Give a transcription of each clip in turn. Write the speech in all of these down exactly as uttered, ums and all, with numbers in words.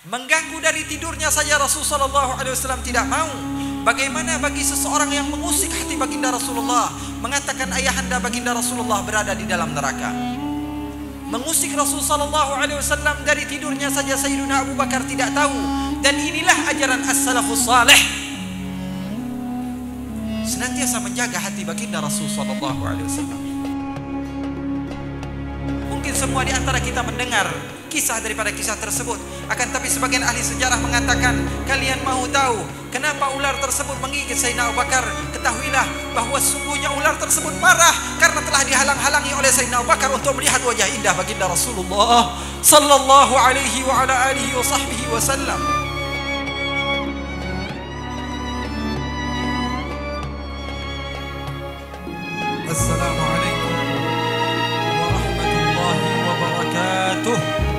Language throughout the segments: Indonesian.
Mengganggu dari tidurnya saja Rasulullah shallallahu alaihi wasallam tidak mau. Bagaimana bagi seseorang yang mengusik hati baginda Rasulullah, mengatakan ayahanda baginda Rasulullah berada di dalam neraka. Mengusik Rasulullah shallallahu alaihi wasallam dari tidurnya saja Sayyidina Abu Bakar tidak tahu. Dan inilah ajaran as-salafus salih, senantiasa menjaga hati baginda Rasulullah shallallahu alaihi wasallam. Mungkin semua di antara kita mendengar kisah daripada kisah tersebut, akan tapi sebagian ahli sejarah mengatakan, kalian mahu tahu kenapa ular tersebut menggigit Sayyidina Abu Bakar? Ketahuilah bahwa sungguhnya ular tersebut marah karena telah dihalang-halangi oleh Sayyidina Abu Bakar untuk melihat wajah indah baginda Rasulullah sallallahu alaihi wa ala alihi wa sahbihi wasallam. Assalamualaikum warahmatullahi wabarakatuh.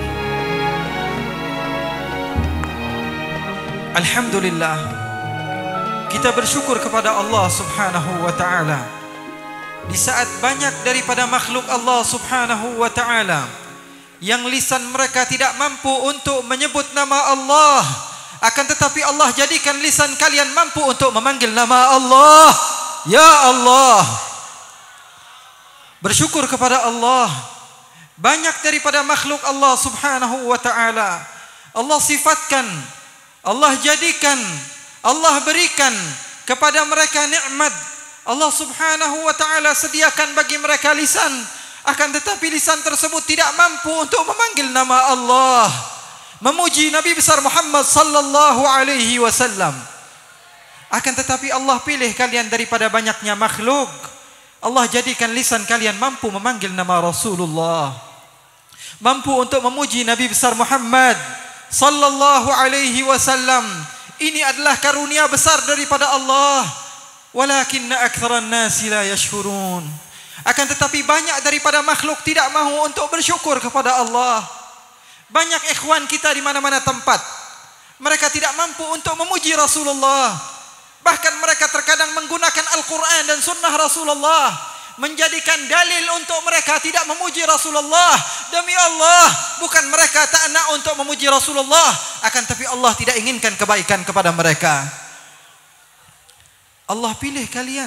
Alhamdulillah, kita bersyukur kepada Allah subhanahu wa ta'ala di saat banyak daripada makhluk Allah subhanahu wa ta'ala yang lisan mereka tidak mampu untuk menyebut nama Allah, akan tetapi Allah jadikan lisan kalian mampu untuk memanggil nama Allah. Ya Allah, bersyukur kepada Allah. Banyak daripada makhluk Allah subhanahu wa ta'ala Allah sifatkan, Allah jadikan, Allah berikan kepada mereka nikmat. Allah subhanahu wa ta'ala sediakan bagi mereka lisan, akan tetapi lisan tersebut tidak mampu untuk memanggil nama Allah, memuji Nabi besar Muhammad sallallahu alaihi wasallam. Akan tetapi Allah pilih kalian daripada banyaknya makhluk, Allah jadikan lisan kalian mampu memanggil nama Rasulullah, mampu untuk memuji Nabi besar Muhammad sallallahu alaihi wasallam. Ini adalah karunia besar daripada Allah. Walakinna aktsaran nasi la yashkurun. Akan tetapi banyak daripada makhluk tidak mahu untuk bersyukur kepada Allah. Banyak ikhwan kita di mana-mana tempat, mereka tidak mampu untuk memuji Rasulullah. Bahkan mereka terkadang menggunakan Al-Quran dan Sunnah Rasulullah menjadikan dalil untuk mereka tidak memuji Rasulullah. Demi Allah, bukan mereka tak nak untuk memuji Rasulullah, akan tapi Allah tidak inginkan kebaikan kepada mereka. Allah pilih kalian,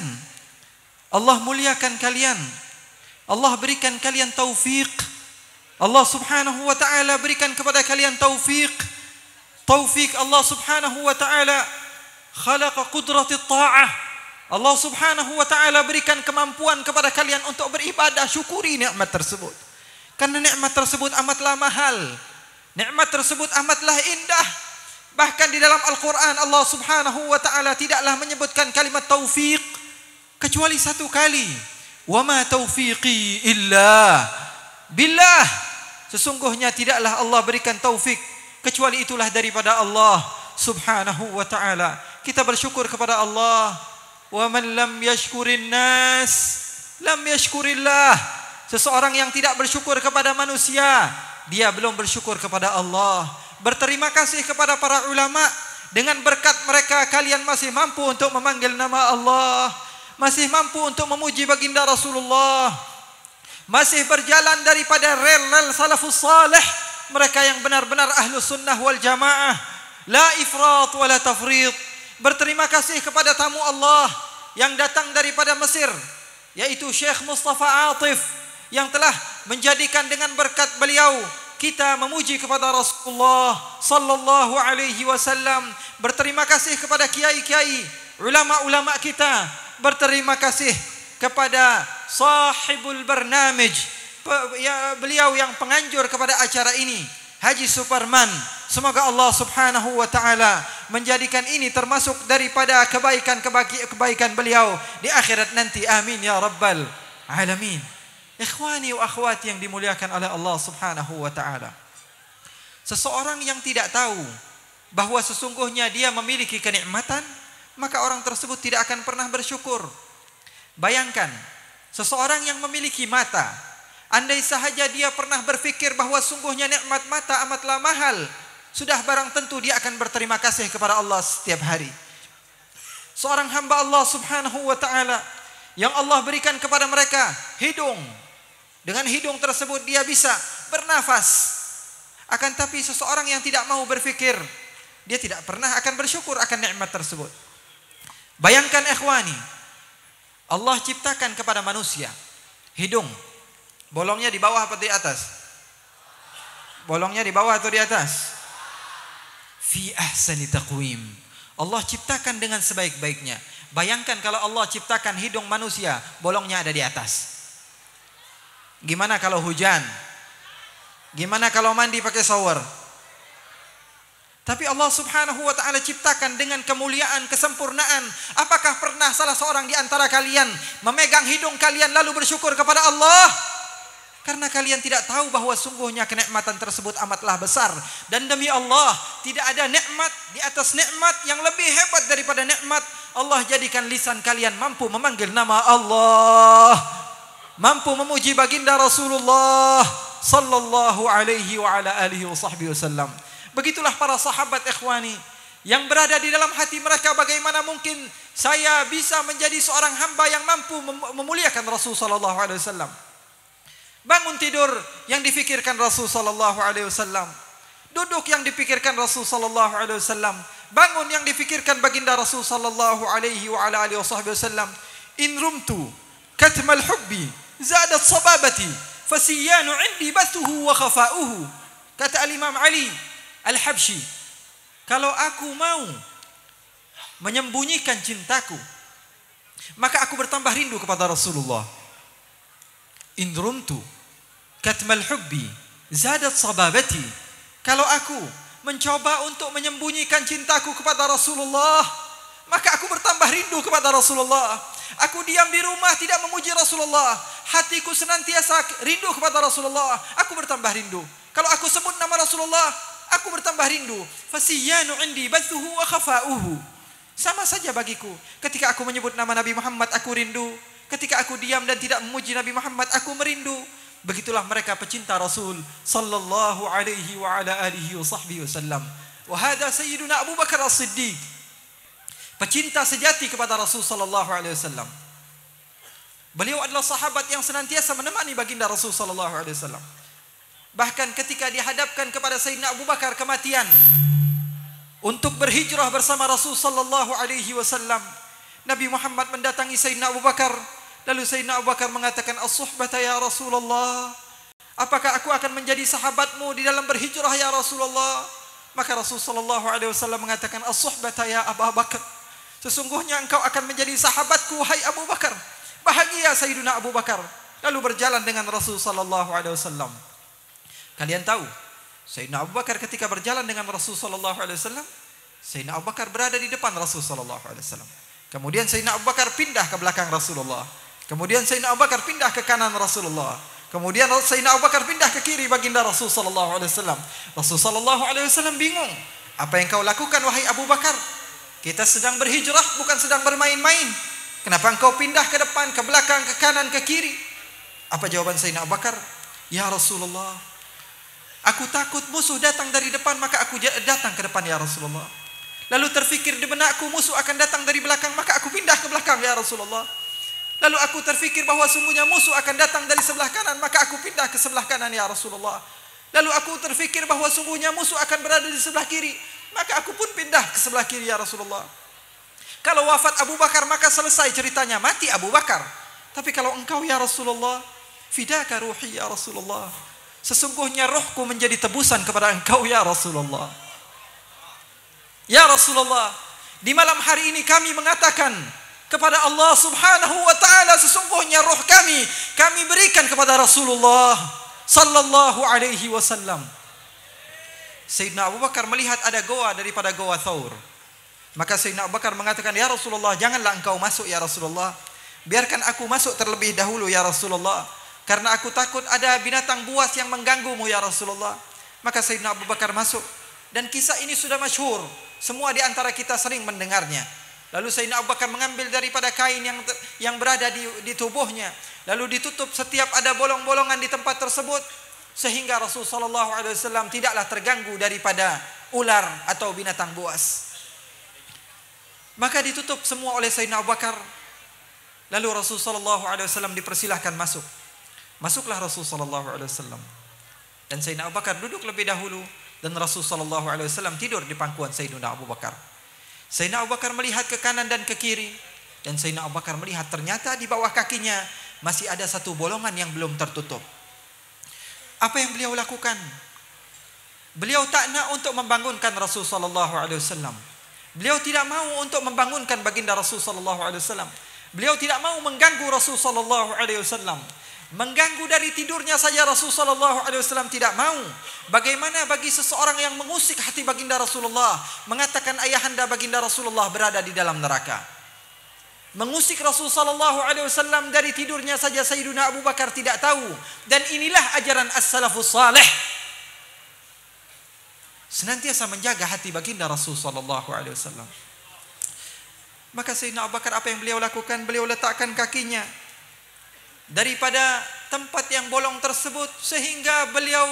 Allah muliakan kalian, Allah berikan kalian taufik. Allah subhanahu wa ta'ala berikan kepada kalian taufik. Taufik Allah subhanahu wa ta'ala khalaqa qudratit ta'ah. Allah subhanahu wa ta'ala berikan kemampuan kepada kalian untuk beribadah. Syukuri nikmat tersebut, karena nikmat tersebut amatlah mahal, nikmat tersebut amatlah indah. Bahkan di dalam Al-Quran Allah subhanahu wa ta'ala tidaklah menyebutkan kalimat taufiq kecuali satu kali. Wa ma taufiqi illa billah. Sesungguhnya tidaklah Allah berikan taufik kecuali itulah daripada Allah subhanahu wa ta'ala. Kita bersyukur kepada Allah. Wa man lam yashkurin nas lam yashkurillah. Seseorang yang tidak bersyukur kepada manusia, dia belum bersyukur kepada Allah. Berterima kasih kepada para ulama. Dengan berkat mereka kalian masih mampu untuk memanggil nama Allah, masih mampu untuk memuji baginda Rasulullah, masih berjalan daripada rel-rel salafus salih, mereka yang benar-benar ahlu sunnah wal jamaah, la ifrat wa la tafrit. Berterima kasih kepada tamu Allah yang datang daripada Mesir, yaitu Syekh Mustafa Atif, yang telah menjadikan dengan berkat beliau kita memuji kepada Rasulullah sallallahu alaihi wasallam. Berterima kasih kepada kiai-kiai, ulama-ulama kita. Berterima kasih kepada sahibul barnamij, beliau yang penganjur kepada acara ini, Haji Suparman. Semoga Allah subhanahu wa ta'ala menjadikan ini termasuk daripada kebaikan-kebaikan beliau di akhirat nanti. Amin ya rabbal alamin. Ikhwani wa akhwati yang dimuliakan oleh Allah subhanahu wa ta'ala, seseorang yang tidak tahu bahwa sesungguhnya dia memiliki kenikmatan, maka orang tersebut tidak akan pernah bersyukur. Bayangkan seseorang yang memiliki mata, andai sahaja dia pernah berfikir bahwa sungguhnya nikmat mata amatlah mahal, sudah barang tentu dia akan berterima kasih kepada Allah setiap hari. Seorang hamba Allah subhanahu wa ta'ala yang Allah berikan kepada mereka hidung, dengan hidung tersebut dia bisa bernafas. Akan tapi seseorang yang tidak mau berfikir, dia tidak pernah akan bersyukur akan nikmat tersebut. Bayangkan ikhwani, Allah ciptakan kepada manusia hidung. Bolongnya di bawah atau di atas? Bolongnya di bawah atau di atas? Fi ahsani taqwim. Allah ciptakan dengan sebaik-baiknya. Bayangkan kalau Allah ciptakan hidung manusia, bolongnya ada di atas. Gimana kalau hujan? Gimana kalau mandi pakai shower? Tapi Allah subhanahu wa ta'ala ciptakan dengan kemuliaan, kesempurnaan. Apakah pernah salah seorang di antara kalian memegang hidung kalian lalu bersyukur kepada Allah? Karena kalian tidak tahu bahwa sungguhnya kenikmatan tersebut amatlah besar. Dan demi Allah, tidak ada nikmat di atas nikmat yang lebih hebat daripada nikmat. Allah jadikan lisan kalian mampu memanggil nama Allah, mampu memuji baginda Rasulullah sallallahu alaihi wa ala alihi wa sahbihi wasallam. Begitulah para sahabat ikhwani yang berada di dalam hati mereka, bagaimana mungkin saya bisa menjadi seorang hamba yang mampu memuliakan Rasul sallallahu alaihi wasallam. Bangun tidur yang difikirkan Rasul sallallahu alaihi wasallam. Duduk yang dipikirkan Rasul sallallahu alaihi wasallam. Bangun yang difikirkan baginda Rasul sallallahu alaihi wa ala alihi wasallam. In rumtu katmal hubbi zadat sababati fasiyanu indi bathuhu wa khafa'uhu. Kata Al-Imam Ali Al-Habsyi, kalau aku mau menyembunyikan cintaku, maka aku bertambah rindu kepada Rasulullah. In rumtu katmal hubbi zadat sababati. Kalau aku mencoba untuk menyembunyikan cintaku kepada Rasulullah, maka aku bertambah rindu kepada Rasulullah. Aku diam di rumah tidak memuji Rasulullah, hatiku senantiasa rindu kepada Rasulullah. Aku bertambah rindu. Kalau aku sebut nama Rasulullah, aku bertambah rindu. Fasiyanu indi bathuhu wa khafa'uhu. Sama saja bagiku. Ketika aku menyebut nama Nabi Muhammad, aku rindu. Ketika aku diam dan tidak memuji Nabi Muhammad, aku merindu. Begitulah mereka pecinta Rasul sallallahu alaihi wa ala alihi wa sahbihi wasallam. Wa hadha sayyiduna Abu Bakar As-Siddiq, pecinta sejati kepada Rasul sallallahu alaihi wasallam. Beliau adalah sahabat yang senantiasa menemani baginda Rasul sallallahu alaihi wasallam. Bahkan ketika dihadapkan kepada Sayyidina Abu Bakar kematian untuk berhijrah bersama Rasul sallallahu alaihi wasallam, Nabi Muhammad mendatangi Sayyidina Abu Bakar. Lalu Sayyidina Abu Bakar mengatakan, "As-suhbata ya Rasulullah. Apakah aku akan menjadi sahabatmu di dalam berhijrah ya Rasulullah?" Maka Rasul sallallahu alaihi wasallam mengatakan, "As-suhbata ya Abu Bakar. Sesungguhnya engkau akan menjadi sahabatku hai Abu Bakar." Bahagia Sayyidina Abu Bakar. Lalu berjalan dengan Rasul sallallahu alaihi wasallam. Kalian tahu, Sayyidina Abu Bakar ketika berjalan dengan Rasul sallallahu alaihi wasallam, Sayyidina Abu Bakar berada di depan Rasul sallallahu alaihi wasallam. Kemudian Sayyidina Abu Bakar pindah ke belakang Rasulullah. Kemudian Sayyidina Abu Bakar pindah ke kanan Rasulullah. Kemudian Sayyidina Abu Bakar pindah ke kiri baginda Rasul sallallahu alaihi wasallam. Rasul sallallahu alaihi wasallam bingung. Apa yang kau lakukan wahai Abu Bakar? Kita sedang berhijrah, bukan sedang bermain-main. Kenapa engkau pindah ke depan, ke belakang, ke kanan, ke kiri? Apa jawaban Sayyidina Abu Bakar? Ya Rasulullah, aku takut musuh datang dari depan, maka aku datang ke depan ya Rasulullah. Lalu terfikir di benakku musuh akan datang dari belakang, maka aku pindah ke belakang ya Rasulullah. Lalu aku terfikir bahwa sungguhnya musuh akan datang dari sebelah kanan, maka aku pindah ke sebelah kanan ya Rasulullah. Lalu aku terfikir bahwa sungguhnya musuh akan berada di sebelah kiri, maka aku pun pindah ke sebelah kiri ya Rasulullah. Kalau wafat Abu Bakar maka selesai ceritanya, mati Abu Bakar. Tapi kalau engkau ya Rasulullah, fidaka ruhi ya Rasulullah, sesungguhnya rohku menjadi tebusan kepada engkau ya Rasulullah. Ya Rasulullah, di malam hari ini kami mengatakan kepada Allah subhanahu wa ta'ala, sesungguhnya roh kami kami berikan kepada Rasulullah sallallahu alaihi wasallam. Sayyidina Abu Bakar melihat ada goa daripada goa Thawr. Maka Sayyidina Abu Bakar mengatakan, "Ya Rasulullah, janganlah engkau masuk ya Rasulullah. Biarkan aku masuk terlebih dahulu ya Rasulullah. Karena aku takut ada binatang buas yang mengganggumu ya Rasulullah." Maka Sayyidina Abu Bakar masuk. Dan kisah ini sudah masyhur. Semua di antara kita sering mendengarnya. Lalu Sayyidina Abu Bakar mengambil daripada kain yang yang berada di, di tubuhnya. Lalu ditutup setiap ada bolong-bolongan di tempat tersebut. Sehingga Rasul sallallahu alaihi wasallam tidaklah terganggu daripada ular atau binatang buas. Maka ditutup semua oleh Sayyidina Abu Bakar. Lalu Rasul sallallahu alaihi wasallam dipersilahkan masuk. Masuklah Rasul sallallahu alaihi wasallam. Dan Sayyidina Abu Bakar duduk lebih dahulu dan Rasul sallallahu alaihi wasallam tidur di pangkuan Sayyidina Abu Bakar. Sayyidina Abu Bakar melihat ke kanan dan ke kiri dan Sayyidina Abu Bakar melihat ternyata di bawah kakinya masih ada satu bolongan yang belum tertutup. Apa yang beliau lakukan? Beliau tak nak untuk membangunkan Rasul sallallahu alaihi wasallam. Beliau tidak mau untuk membangunkan baginda Rasul sallallahu alaihi wasallam. Beliau tidak mau mengganggu Rasul sallallahu alaihi wasallam. Mengganggu dari tidurnya saja Rasul sallallahu alaihi wasallam tidak mau. Bagaimana bagi seseorang yang mengusik hati baginda Rasulullah, mengatakan ayahanda baginda Rasulullah berada di dalam neraka. Mengusik Rasul sallallahu alaihi wasallam dari tidurnya saja Sayyidina Abu Bakar tidak tahu. Dan inilah ajaran as-salafus salih. Senantiasa menjaga hati baginda Rasul sallallahu alaihi wasallam. Maka Sayyidina Abu Bakar apa yang beliau lakukan? Beliau letakkan kakinya daripada tempat yang bolong tersebut sehingga beliau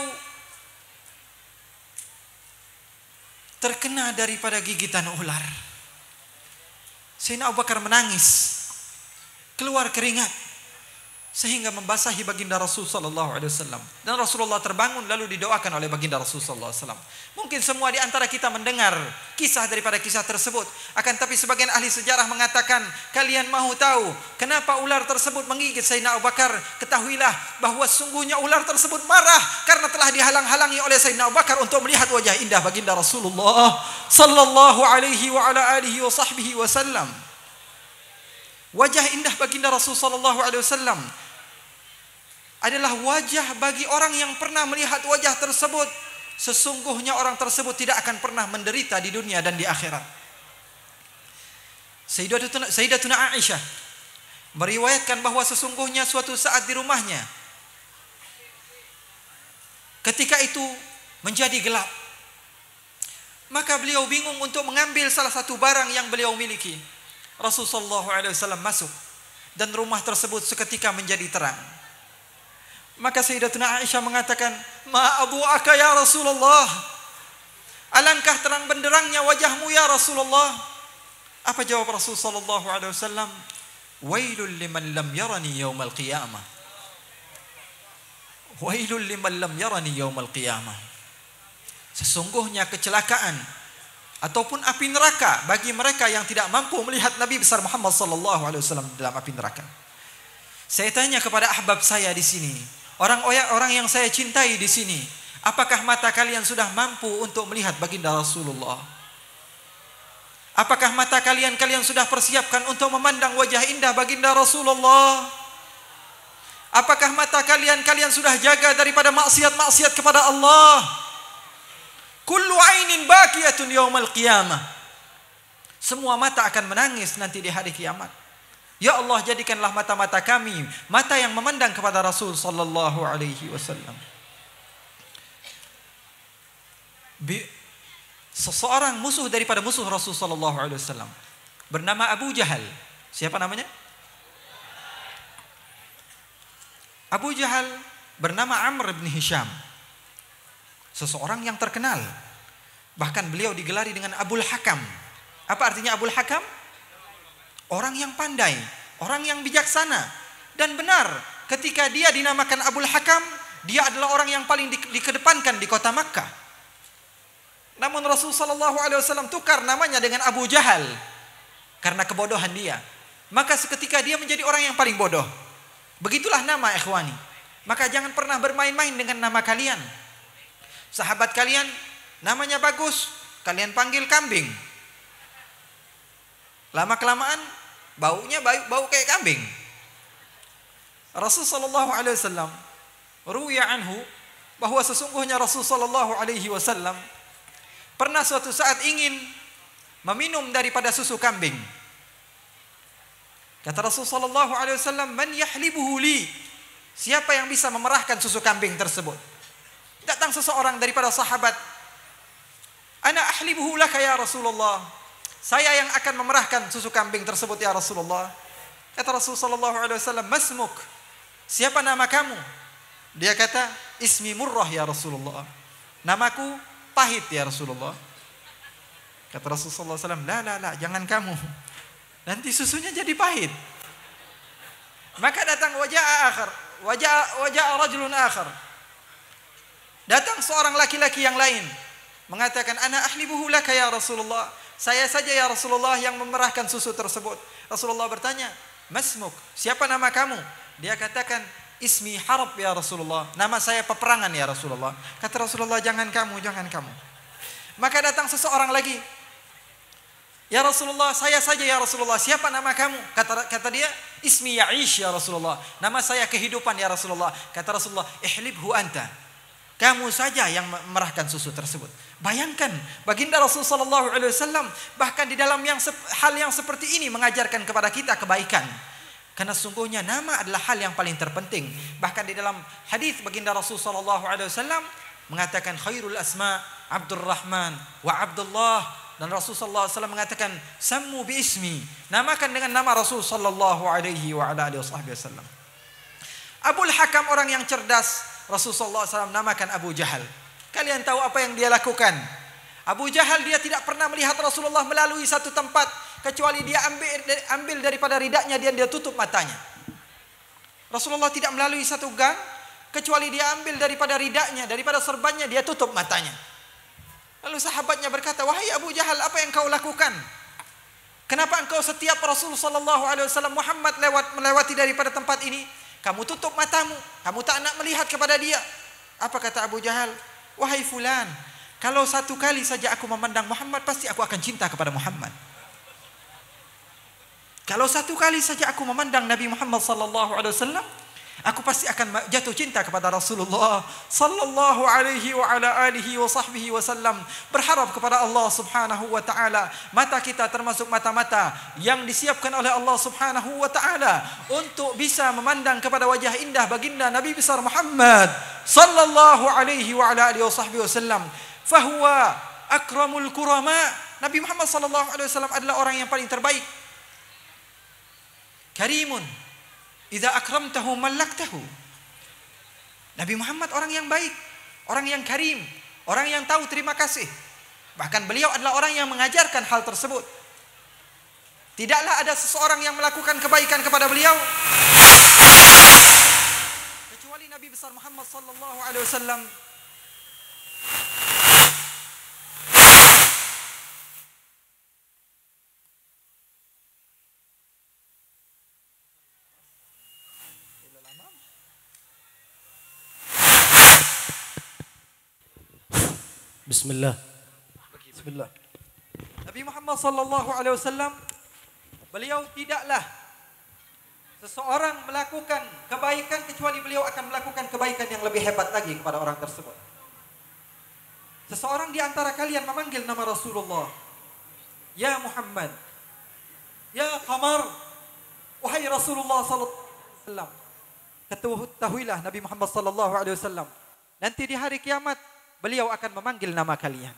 terkena daripada gigitan ular. Sayyidina Abu Bakar menangis, keluar keringat sehingga membasahi baginda Rasul sallallahu alaihi wasallam. Dan Rasulullah terbangun lalu didoakan oleh baginda Rasul sallallahu alaihi wasallam. Mungkin semua di antara kita mendengar kisah daripada kisah tersebut, akan tapi sebagian ahli sejarah mengatakan, kalian mahu tahu kenapa ular tersebut menggigit Sayyidina Abu Bakar? Ketahuilah bahwa sungguhnya ular tersebut marah karena telah dihalang-halangi oleh Sayyidina Abu Bakar untuk melihat wajah indah baginda Rasulullah sallallahu alaihi wa ala alihi wa sahbihi wasallam. Wajah indah baginda Rasul sallallahu alaihi wasallam adalah wajah bagi orang yang pernah melihat wajah tersebut. Sesungguhnya orang tersebut tidak akan pernah menderita di dunia dan di akhirat. Sayyidatuna, Sayyidatuna Aisyah meriwayatkan bahwa sesungguhnya suatu saat di rumahnya, ketika itu menjadi gelap, maka beliau bingung untuk mengambil salah satu barang yang beliau miliki. Rasulullah sallallahu alaihi wasallam masuk dan rumah tersebut seketika menjadi terang. Maka Sayyidatuna Aisyah mengatakan, "Ma adu'aka ya Rasulullah?" Alangkah terang benderangnya wajahmu ya Rasulullah. Apa jawab Rasul sallallahu alaihi wasallam? "Wailul liman lam yarani yaumal qiyamah." Wailul liman lam yarani yaumal qiyamah. Sesungguhnya kecelakaan ataupun api neraka bagi mereka yang tidak mampu melihat Nabi besar Muhammad sallallahu alaihi wasallam dalam api neraka. Saya tanya kepada ahbab saya di sini, orang-orang yang saya cintai di sini, apakah mata kalian sudah mampu untuk melihat baginda Rasulullah? Apakah mata kalian kalian sudah persiapkan untuk memandang wajah indah baginda Rasulullah? Apakah mata kalian kalian sudah jaga daripada maksiat-maksiat kepada Allah? Kullu ainin baqiyatun yaumal qiyamah. Semua mata akan menangis nanti di hari kiamat. Ya Allah, jadikanlah mata-mata kami mata yang memandang kepada Rasul sallallahu alaihi wasallam. Seseorang musuh daripada musuh Rasul sallallahu alaihi wasallam bernama Abu Jahal. Siapa namanya? Abu Jahal bernama Amr bin Hisham. Seseorang yang terkenal. Bahkan beliau digelari dengan Abul Hakam. Apa artinya Abul Hakam? Orang yang pandai, orang yang bijaksana. Dan benar, ketika dia dinamakan Abul Hakam, dia adalah orang yang paling di, dikedepankan di kota Makkah. Namun Rasulullah sallallahu alaihi wasallam tukar namanya dengan Abu Jahal karena kebodohan dia. Maka seketika dia menjadi orang yang paling bodoh. Begitulah nama ikhwani. Maka jangan pernah bermain-main dengan nama kalian. Sahabat kalian namanya bagus, kalian panggil kambing. Lama-kelamaan baunya bau, bau kayak kambing. Rasul sallallahu alaihi wasallam ruwiya anhu bahwa sesungguhnya Rasul sallallahu alaihi wasallam pernah suatu saat ingin meminum daripada susu kambing. Kata Rasul sallallahu alaihi wasallam, "Man yahlibuhu li?" Siapa yang bisa memerahkan susu kambing tersebut? Datang seseorang daripada sahabat, "Ana ahlibuhu laka ya Rasulullah." Saya yang akan memerahkan susu kambing tersebut ya Rasulullah. Kata Rasul sallallahu alaihi wasallam, "Masmuk?" Siapa nama kamu? Dia kata, "Ismi Murrah ya Rasulullah." Namaku pahit ya Rasulullah. Kata Rasul sallallahu alaihi wasallam, "La la la, jangan kamu. Nanti susunya jadi pahit." Maka datang wajah akhir, wajah wajah rajulun akhir. Datang seorang laki-laki yang lain mengatakan, ana ahlibuhu laka ya Rasulullah, saya saja ya Rasulullah yang memerahkan susu tersebut. Rasulullah bertanya, masmuk, siapa nama kamu? Dia katakan, ismi Harb ya Rasulullah, nama saya peperangan ya Rasulullah. Kata Rasulullah, jangan kamu, jangan kamu. Maka datang seseorang lagi, ya Rasulullah, saya saja ya Rasulullah, siapa nama kamu? Kata kata dia, ismi Ya'ish ya Rasulullah, nama saya kehidupan ya Rasulullah. Kata Rasulullah, ihlibhu anta, kamu saja yang memerahkan susu tersebut. Bayangkan, baginda Rasul sallallahu alaihi wasallam bahkan di dalam yang hal yang seperti ini mengajarkan kepada kita kebaikan. Karena sungguhnya nama adalah hal yang paling terpenting. Bahkan di dalam hadis baginda Rasul sallallahu alaihi wasallam mengatakan, khairul asma Abdurrahman wa Abdullah. Dan Rasul sallallahu alaihi wasallam mengatakan, sammu bi ismi, namakan dengan nama Rasul sallallahu alaihi wa ala alihi wasallam. Abul Hakam orang yang cerdas, Rasul sallallahu alaihi wasallam namakan Abu Jahal. Kalian tahu apa yang dia lakukan? Abu Jahal dia tidak pernah melihat Rasulullah melalui satu tempat kecuali dia ambil ambil daripada ridaknya, dia dia tutup matanya. Rasulullah tidak melalui satu gang kecuali dia ambil daripada ridaknya, daripada serbannya, dia tutup matanya. Lalu sahabatnya berkata, wahai Abu Jahal, apa yang kau lakukan? Kenapa engkau setiap Rasul sallallahu alaihi wasallam Muhammad lewat melewati daripada tempat ini, kamu tutup matamu, kamu tak nak melihat kepada dia? Apa kata Abu Jahal? Wahai fulan, kalau satu kali saja aku memandang Muhammad, pasti aku akan cinta kepada Muhammad. Kalau satu kali saja aku memandang Nabi Muhammad sallallahu alaihi wasallam, aku pasti akan jatuh cinta kepada Rasulullah sallallahu alaihi wa ala alihi wa sahbihi wasallam. Berharap kepada Allah Subhanahu wa taala, mata kita termasuk mata-mata yang disiapkan oleh Allah Subhanahu wa taala untuk bisa memandang kepada wajah indah baginda Nabi besar Muhammad sallallahu alaihi wa ala alihi wa sahbihi wasallam. Fahuwa akramul kurama. Nabi Muhammad sallallahu alaihi wasallam adalah orang yang paling terbaik. Karimun idza akramtahu mallaktahu. Nabi Muhammad orang yang baik, orang yang karim, orang yang tahu terima kasih. Bahkan beliau adalah orang yang mengajarkan hal tersebut. Tidaklah ada seseorang yang melakukan kebaikan kepada beliau kecuali Nabi besar Muhammad sallallahu alaihi wasallam Bismillah. Bismillah. Nabi Muhammad sallallahu alaihi wasallam beliau tidaklah seseorang melakukan kebaikan kecuali beliau akan melakukan kebaikan yang lebih hebat lagi kepada orang tersebut. Seseorang di antara kalian memanggil nama Rasulullah, ya Muhammad, ya Qamar, wahai Rasulullah sallallahu alaihi wasallam. Ketahuilah Nabi Muhammad sallallahu alaihi wasallam, nanti di hari kiamat beliau akan memanggil nama kalian.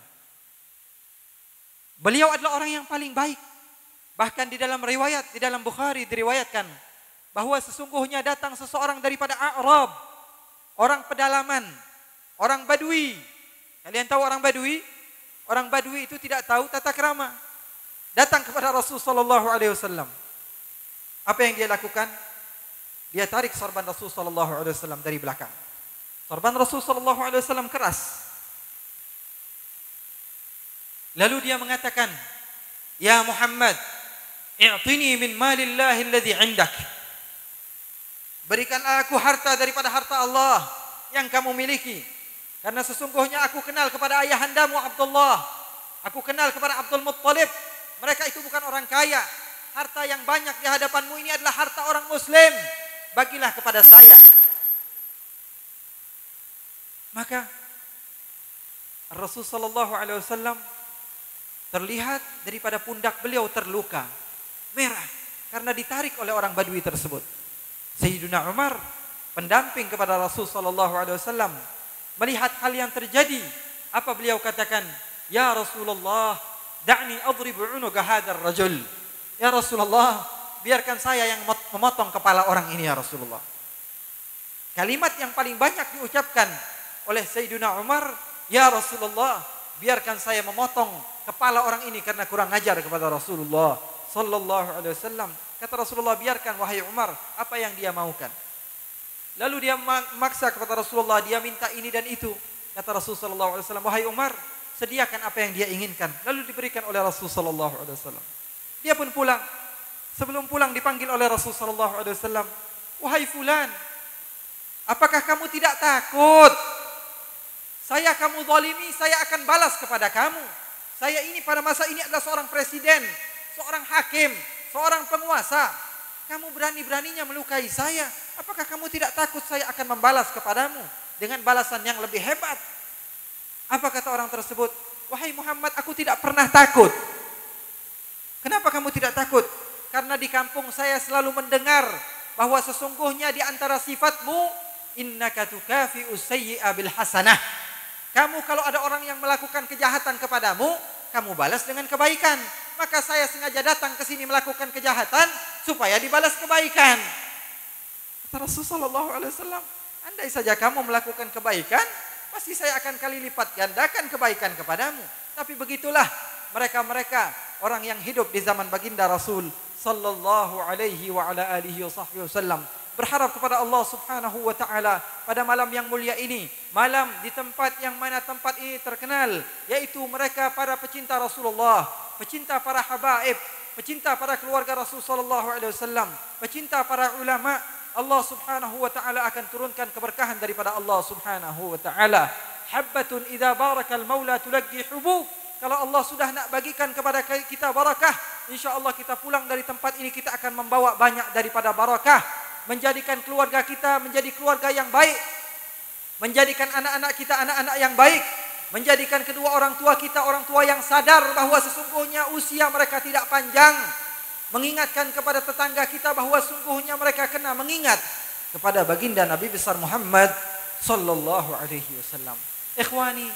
Beliau adalah orang yang paling baik. Bahkan di dalam riwayat, di dalam Bukhari diriwayatkan bahwa sesungguhnya datang seseorang daripada A'rab, orang pedalaman, orang Badui. Kalian tahu orang Badui? Orang Badui itu tidak tahu tata krama. Datang kepada Rasul sallallahu alaihi wasallam. Apa yang dia lakukan? Dia tarik sorban Rasul sallallahu alaihi wasallam dari belakang. Sorban Rasul sallallahu alaihi wasallam keras. Lalu dia mengatakan, ya Muhammad, i'tini min malillahi alladhi 'indak. Berikanlah aku harta daripada harta Allah yang kamu miliki. Karena sesungguhnya aku kenal kepada ayahandamu Abdullah. Aku kenal kepada Abdul Muttalib. Mereka itu bukan orang kaya. Harta yang banyak di hadapanmu ini adalah harta orang muslim. Bagilah kepada saya. Maka Rasul sallallahu alaihi wasallam terlihat daripada pundak beliau terluka merah karena ditarik oleh orang Badui tersebut. Sayyidina Umar, pendamping kepada Rasul sallallahu alaihi wasallam, melihat hal yang terjadi, apa beliau katakan? Ya Rasulullah, da'ni adribu 'unuka hadzal rajul. Ya Rasulullah, biarkan saya yang memotong kepala orang ini ya Rasulullah. Kalimat yang paling banyak diucapkan oleh Sayyidina Umar, ya Rasulullah, biarkan saya memotong kepala orang ini karena kurang ajar kepada Rasulullah sallallahu alaihi wasallam. Kata Rasulullah, biarkan wahai Umar, apa yang dia maukan. Lalu dia memaksa kepada Rasulullah, dia minta ini dan itu. Kata Rasul sallallahu alaihi wasallam, "Wahai Umar, sediakan apa yang dia inginkan." Lalu diberikan oleh Rasul sallallahu alaihi wasallam. Dia pun pulang. Sebelum pulang dipanggil oleh Rasul sallallahu alaihi wasallam, "Wahai fulan, apakah kamu tidak takut? Saya kamu zalimi, saya akan balas kepada kamu. Saya ini pada masa ini adalah seorang presiden, seorang hakim, seorang penguasa. Kamu berani-beraninya melukai saya. Apakah kamu tidak takut saya akan membalas kepadamu dengan balasan yang lebih hebat?" Apa kata orang tersebut? "Wahai Muhammad, aku tidak pernah takut." "Kenapa kamu tidak takut?" "Karena di kampung saya selalu mendengar bahwa sesungguhnya di antara sifatmu, innaka tukafi'us sayyi'a bil hasanah. Kamu kalau ada orang yang melakukan kejahatan kepadamu, kamu balas dengan kebaikan. Maka saya sengaja datang ke sini melakukan kejahatan supaya dibalas kebaikan." Kata Rasulullah sallallahu alaihi wasallam, "Andai saja kamu melakukan kebaikan, pasti saya akan kali lipat gandakan kebaikan kepadamu." Tapi begitulah mereka-mereka orang yang hidup di zaman baginda Rasul sallallahu alaihi wa ala alihi wasallam, berharap kepada Allah Subhanahu wa taala pada malam yang mulia ini, malam di tempat yang mana tempat ini terkenal, yaitu mereka para pecinta Rasulullah, pecinta para habaib, pecinta para keluarga Rasul sallallahu alaihi wasallam, pecinta para ulama. Allah Subhanahu wa taala akan turunkan keberkahan daripada Allah Subhanahu wa taala. Habbatun idza barakal maula tulaqi hubub. Kalau Allah sudah nak bagikan kepada kita barakah, insyaallah kita pulang dari tempat ini kita akan membawa banyak daripada barakah, menjadikan keluarga kita menjadi keluarga yang baik, menjadikan anak-anak kita anak-anak yang baik, menjadikan kedua orang tua kita orang tua yang sadar bahwa sesungguhnya usia mereka tidak panjang, mengingatkan kepada tetangga kita bahwa sungguhnya mereka kena mengingat kepada baginda Nabi besar Muhammad sallallahu alaihi wasallam. Ikhwani,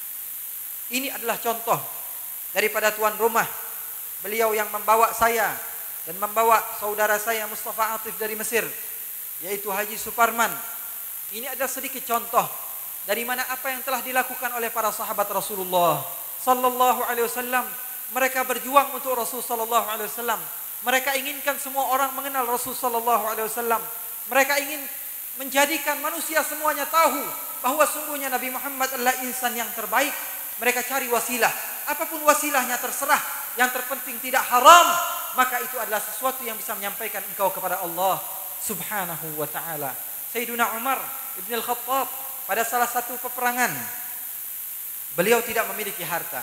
ini adalah contoh daripada tuan rumah. Beliau yang membawa saya dan membawa saudara saya Mustafa Atif dari Mesir, yaitu Haji Suparman. Ini adalah sedikit contoh dari mana apa yang telah dilakukan oleh para sahabat Rasulullah sallallahu alaihi wasallam. Mereka berjuang untuk Rasul sallallahu alaihi wasallam. Mereka inginkan semua orang mengenal Rasul sallallahu alaihi wasallam. Mereka ingin menjadikan manusia semuanya tahu bahwa sungguhnya Nabi Muhammad adalah insan yang terbaik. Mereka cari wasilah, apapun wasilahnya terserah. Yang terpenting tidak haram, maka itu adalah sesuatu yang bisa menyampaikan engkau kepada Allah Subhanahu wa taala. Sayyiduna Umar Ibn Al-Khattab pada salah satu peperangan, beliau tidak memiliki harta.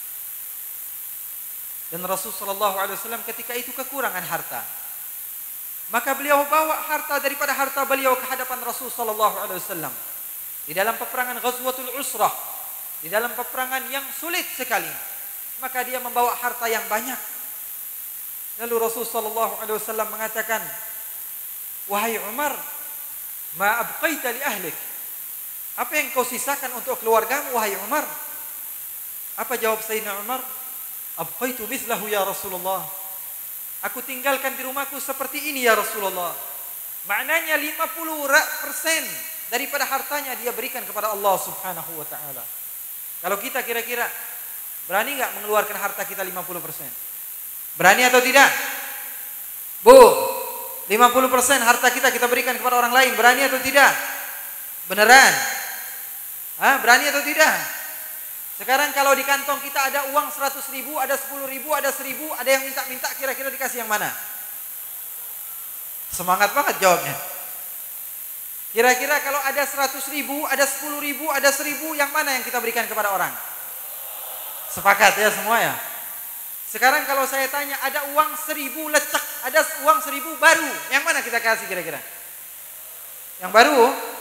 Dan Rasul sallallahu alaihi wasallam ketika itu kekurangan harta. Maka beliau bawa harta daripada harta beliau ke hadapan Rasul sallallahu alaihi wasallam. Di dalam peperangan Ghazwatul Usrah, di dalam peperangan yang sulit sekali, maka dia membawa harta yang banyak. Lalu Rasul sallallahu alaihi wasallam mengatakan, "Wahai Umar, ma abqaita li ahlik?" Apa yang kau sisakan untuk keluargamu wahai Umar? Apa jawab Sayyidina Umar? "Abqaitu mithlahu ya Rasulullah." Aku tinggalkan di rumahku seperti ini ya Rasulullah. Maknanya lima puluh persen daripada hartanya dia berikan kepada Allah Subhanahu wa taala. Kalau kita kira-kira berani enggak mengeluarkan harta kita lima puluh persen? Berani atau tidak? Bu, lima puluh persen harta kita kita berikan kepada orang lain, berani atau tidak? Beneran? Hah, berani atau tidak? Sekarang kalau di kantong kita ada uang seratus ribu, ada sepuluh ribu, ada seribu, ada yang minta-minta, kira-kira dikasih yang mana? Semangat banget jawabnya. Kira-kira kalau ada seratus ribu, ada sepuluh ribu, ada seribu, yang mana yang kita berikan kepada orang? Sepakat ya semua ya? Sekarang kalau saya tanya, ada uang seribu lecek, ada uang seribu baru, yang mana kita kasih kira-kira? Yang baru?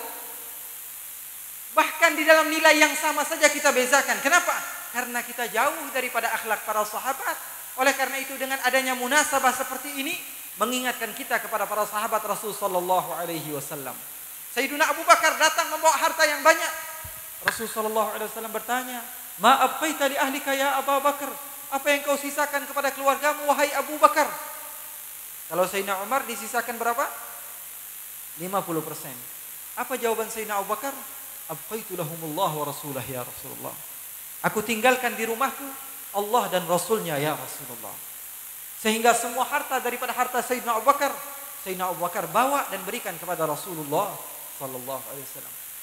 Bahkan di dalam nilai yang sama saja kita bezakan. Kenapa? Karena kita jauh daripada akhlak para sahabat. Oleh karena itu dengan adanya munasabah seperti ini, mengingatkan kita kepada para sahabat Rasul sallallahu alaihi wasallam. Sayyiduna Abu Bakar datang membawa harta yang banyak. Rasul sallallahu alaihi wasallam bertanya, "Ma abqaita li ahlika ya Abu Bakar?" Apa yang kau sisakan kepada keluargamu wahai Abu Bakar? Kalau Sayyidina Umar disisakan berapa? lima puluh persen. Apa jawaban Sayyidina Abu Bakar? "Abqaitu lahumullah wa rasulah ya Rasulullah." Aku tinggalkan di rumahku Allah dan Rasulnya ya Rasulullah. Sehingga semua harta daripada harta Sayyidina Abu Bakar, Sayyidina Abu Bakar bawa dan berikan kepada Rasulullah sallallahu alaihi wasallam.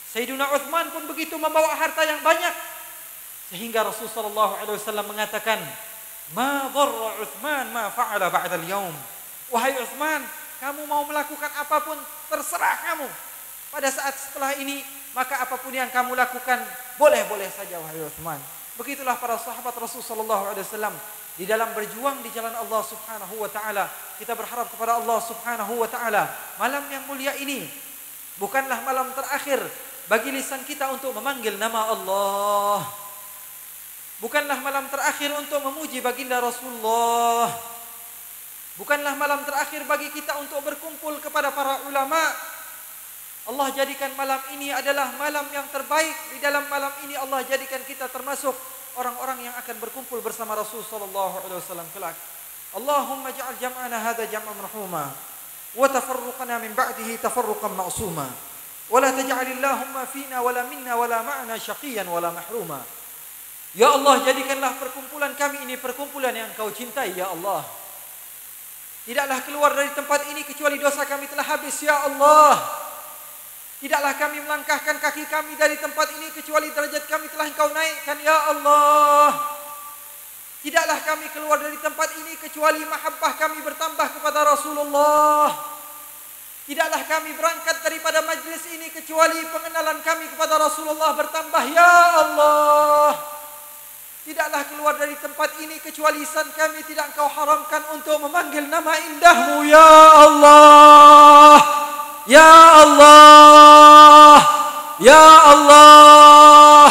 Sayyidina Utsman pun begitu membawa harta yang banyak. Sehingga Rasulullah sallallahu alaihi wasallam mengatakan, "Ma dharra Utsman ma fa'ala ba'da al-yaum." Wahai Utsman, kamu mau melakukan apapun terserah kamu. Pada saat setelah ini, maka apapun yang kamu lakukan boleh-boleh saja wahai Utsman. Begitulah para sahabat Rasulullah sallallahu alaihi wasallam di dalam berjuang di jalan Allah Subhanahu wa taala. Kita berharap kepada Allah Subhanahu wa taala, malam yang mulia ini bukanlah malam terakhir bagi lisan kita untuk memanggil nama Allah. Bukanlah malam terakhir untuk memuji baginda Rasulullah. Bukanlah malam terakhir bagi kita untuk berkumpul kepada para ulama. Allah jadikan malam ini adalah malam yang terbaik. Di dalam malam ini Allah jadikan kita termasuk orang-orang yang akan berkumpul bersama Rasul sallallahu alaihi wasallam kelak. Allahumma ja'al jam'ana hadza jam'an marhuma wa tafarruqana min ba'dihi tafarruqan ma'suma. ولا تجعل اللهم فينا ولا منا ولا معنا شقيا ولا محروما. Ya Allah, jadikanlah perkumpulan kami ini perkumpulan yang Engkau cintai ya Allah. Tidaklah keluar dari tempat ini kecuali dosa kami telah habis ya Allah. Tidaklah kami melangkahkan kaki kami dari tempat ini kecuali derajat kami telah Engkau naikkan ya Allah. Tidaklah kami keluar dari tempat ini kecuali mahabbah kami bertambah kepada Rasulullah. Tidaklah kami berangkat daripada majlis ini kecuali pengenalan kami kepada Rasulullah bertambah ya Allah. Tidaklah keluar dari tempat ini kecuali lisan kami tidak Engkau haramkan untuk memanggil nama indahmu ya Allah. Ya Allah. Ya Allah.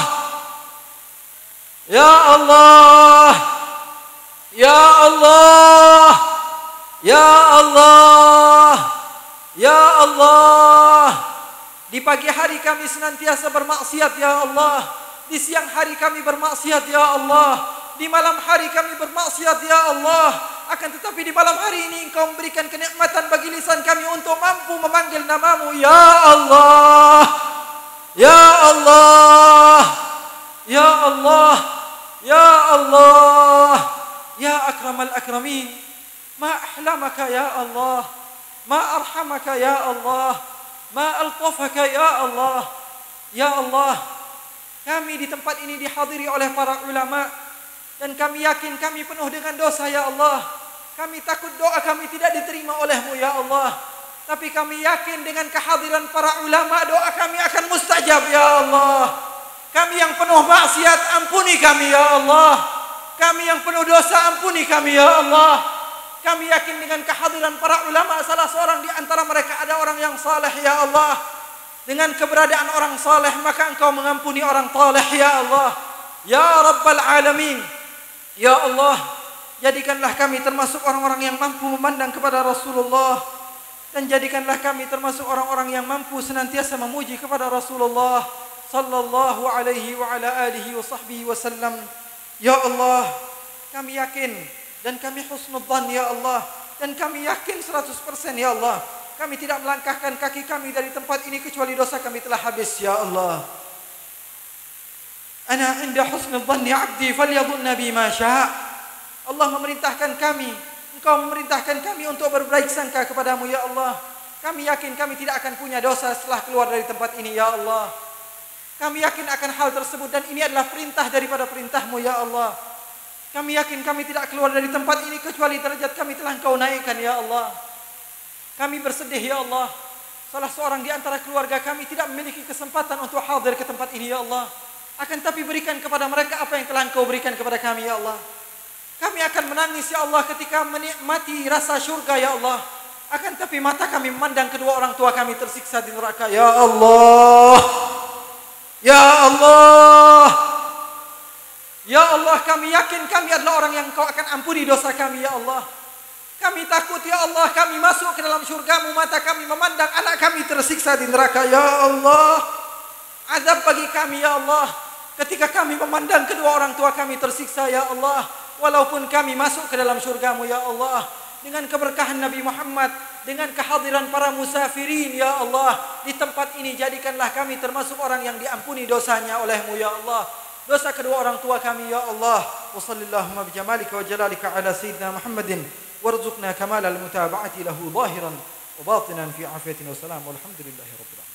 Ya Allah. Ya Allah. Ya Allah. Ya Allah, di pagi hari kami senantiasa bermaksiat ya Allah. Di siang hari kami bermaksiat ya Allah. Di malam hari kami bermaksiat ya Allah. Akan tetapi di malam hari ini Engkau memberikan kenikmatan bagi lisan kami untuk mampu memanggil namamu ya Allah. Ya Allah. Ya Allah. Ya Allah. Ya akramal akramin. Ma ahlamaka ya Allah. Ma arhamaka ya Allah. Ma altafaka ya Allah. Ya Allah, kami di tempat ini dihadiri oleh para ulama dan kami yakin kami penuh dengan dosa ya Allah. Kami takut doa kami tidak diterima oleh-Mu ya Allah. Tapi kami yakin dengan kehadiran para ulama doa kami akan mustajab ya Allah. Kami yang penuh maksiat ampuni kami ya Allah. Kami yang penuh dosa ampuni kami ya Allah. Kami yakin dengan kehadiran para ulama salah seorang di antara mereka ada orang yang saleh ya Allah. Dengan keberadaan orang saleh maka Engkau mengampuni orang saleh ya Allah. Ya Rabbal Alamin. Ya Allah, jadikanlah kami termasuk orang-orang yang mampu memandang kepada Rasulullah. Dan jadikanlah kami termasuk orang-orang yang mampu senantiasa memuji kepada Rasulullah sallallahu alaihi wa ala alihi wa sahbihi wasallam. Ya Allah, kami yakin dan kami husnudzan ya Allah, dan kami yakin seratus persen ya Allah, kami tidak melangkahkan kaki kami dari tempat ini kecuali dosa kami telah habis ya Allah. Ana 'inda husnudzanni 'abdi falyadhunna bima syaa'. Allah memerintahkan kami, Engkau memerintahkan kami untuk berbaik sangka kepadamu ya Allah. Kami yakin kami tidak akan punya dosa setelah keluar dari tempat ini ya Allah. Kami yakin akan hal tersebut dan ini adalah perintah daripada perintahmu ya Allah. Kami yakin kami tidak keluar dari tempat ini kecuali derajat kami telah Engkau naikkan ya Allah. Kami bersedih ya Allah. Salah seorang di antara keluarga kami tidak memiliki kesempatan untuk hadir ke tempat ini ya Allah. Akan tapi berikan kepada mereka apa yang telah Engkau berikan kepada kami ya Allah. Kami akan menangis ya Allah ketika menikmati rasa syurga ya Allah. Akan tapi mata kami memandang kedua orang tua kami tersiksa di neraka ya Allah. Ya Allah. Ya Allah, kami yakin kami adalah orang yang Engkau akan ampuni dosa kami ya Allah. Kami takut ya Allah, kami masuk ke dalam syurga-Mu, mata kami memandang anak kami tersiksa di neraka ya Allah. Azab bagi kami ya Allah ketika kami memandang kedua orang tua kami tersiksa ya Allah. Walaupun kami masuk ke dalam syurga-Mu ya Allah, dengan keberkahan Nabi Muhammad, dengan kehadiran para musafirin ya Allah, di tempat ini jadikanlah kami termasuk orang yang diampuni dosanya oleh-Mu ya Allah. Dosa kedua orang tua kami ya Allah. Wa sallallahu bi jamalika wa jalalika ala sayyidina Muhammadin warzuqna kamal al mutaba'ati lahu zahiran wa batinan fi afiyatin wa salam walhamdulillahi rabbil alamin.